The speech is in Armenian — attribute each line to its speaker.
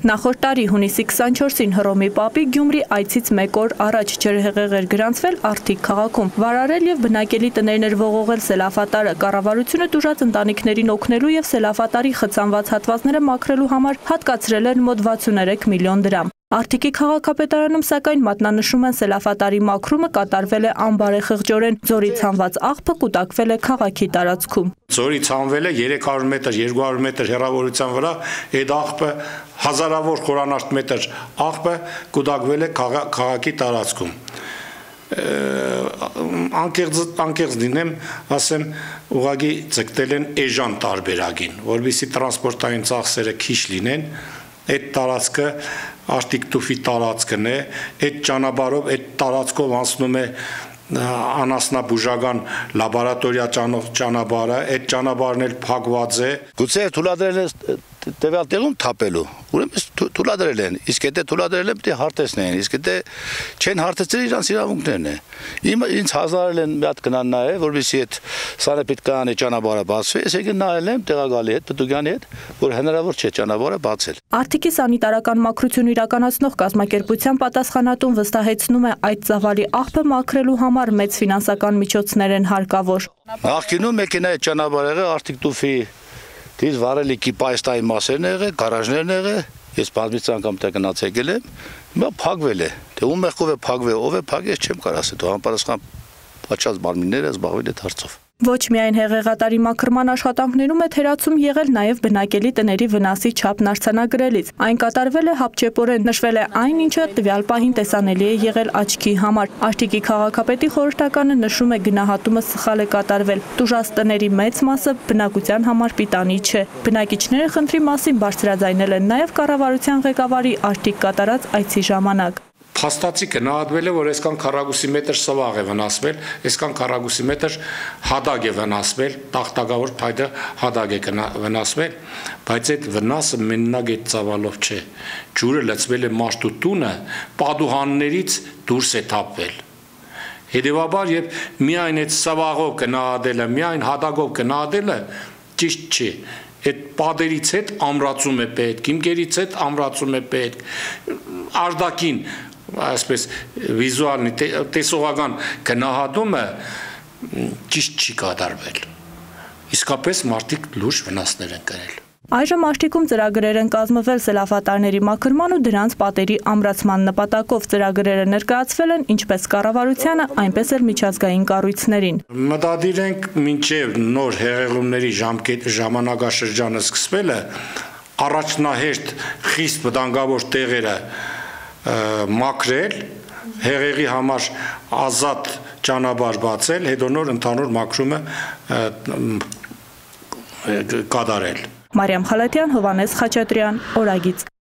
Speaker 1: Նախորդ տարի հունիսի 24-ին Հռոմի Պապի Գյումրի այցից մեկ օր առաջ ջրհեղեղ էր գրանցվել Արթիկ քաղաքում։ Վարարել եւ բնակելի տներն ողողել սելավատարը, կառավարությունը տուժած ընտանիքներին օգնելու եւ սելավատարի խցանված հատվածները մաքրելու համար հատկացրել էր մոտ 63 միլիոն դրամ։ Արթիկի քաղաքապետարանում սակայն մատնանշում են սելավատարի մաքրումը կատարվել է անբարեխղճորեն, ձորի ցանված աղբը կուտակվել է քաղաքի տարածքում։
Speaker 2: Ձորի ցանվել է 300 մետր, 200 մետր հեռավորության վրա, այդ աղբը հազարավոր խորանարդ մետր աղբը կուտակվել է քաղաքի տարածքում։ Անկեղծ դինեմ, ասեմ, ուղղակի ձգտել են էժան տարբերակին, որովհետեւ տրանսպորտային ծախսերը քիչ լինեն, այդ տարածքը Արթիկ տուֆի տարածքն է, այդ ճանապարհով, այդ տարածքով անցնում է անասնաբուժական լաբորատորիա ճանապարհը, այդ ճանապարհն էլ փակված է։
Speaker 3: Գուցե թույլատրել են տվյալ տեղում թափելու, ուրեմն թույլատրել են, իսկ եթե թույլատրել են, պետք է հարթեցնեն, իսկ եթե չեն հարթեցրել, իրանց իրավունքներն է։ Ինձ հազարել են մի հատ գնան նայել, որովհետեւ այդ Սարեփետկայանի ճանապարհը բացվի, ես եկել նայել եմ տեղակալի հետ, Պտուկյանի հետ, որ հնարավոր չէ ճանապարհը բացել։
Speaker 1: Արթիկի սանիտարական մաքրություն իրականացնող կազմակերպության պատասխանատուն վստահեցնում է այդ ծավալի աղբը մաքրելու համար մեծ ֆինանսական միջոցներ են հարկավոր։
Speaker 3: Նախկինում մեքենայի ճանապարհը Արթիկ տուֆի դից վարելիքի պայստայի մասերն եղել, գարաժներն եղել, ես բազմից անգամ տեգնաց եկել եմ, հիմա փակվել է։ Թե ում մեղքով է փակվել, ով է փակել, ես չեմ կարող ասել, դու համապատասխան պատշաճ մարմինները զբաղվել այդ հարցով։
Speaker 1: Ոչ միայն հեղեղատարի մաքրման աշխատանքներում է թերացում եղել նաև բնակելի տների վնասի չափն արձանագրելիս։ Այն կատարվել է հապճեպորեն, նշվել է այն, ինչը տվյալ պահին տեսանելի է եղել աչքի համար։ Արթիկի քաղաքապետի խորհրդականը նշում է գնահատումը սխալ է կատարվել։ Տուժած տների մեծ մասը բնակության համար պիտանի չէ։ Բնակիչները խնդրի մասին բարձրաձայնել են նաև կառավարության ղեկավարի Արթիկ կատարած այցի ժամանակ։
Speaker 2: Փաստացի գնահատվել է, որ այսքան քառակուսի մետր սվաղ է վնասվել, այսքան քառակուսի մետր հադագ է վնասվել, տախտակավոր փայտը հադագ է վնասվել, բայց այդ վնասը մենակ այդ ծավալով չէ։ Ջուրը լցվել է մաշտու տունը, պատուհաններից դուրս է թափվել։ Հետևաբար եւ միայն այդ սվաղով գնահատելը, միայն հադագով գնահատելը ճիշտ չի։ Այդ պատերից հետ ամրացում է պետք, հիմքերից հետ ամրացում է պետք, արտաքին այսպես վիզուալ տեսողական գնահատումը ճիշտ չի կատարվել։ Իսկապես մարդիկ լուրջ վնասներ են կրել։
Speaker 1: Այժմ Արթիկում ծրագրեր են կազմվել սելավատարների մաքրման ու դրանց պատերի ամրացման նպատակով։ Ծրագրերը ներկայացվել են ինչպես կառավարությանը, այնպես էլ միջազգային կառույցներին։
Speaker 2: Մտադիր ենք մինչև նոր հեղեղումների ժամանակաշրջանը սկսվելը առաջնահերթ խիստ վտանգավոր տեղերը մաքրել, հեղեղի համար ազատ ճանապարհ բացել, հետո նոր ընդհանուր մաքրումը կատարել։
Speaker 1: Մարիամ Խալատյան, Հովհաննես Խաչատրյան, Օրագիծ։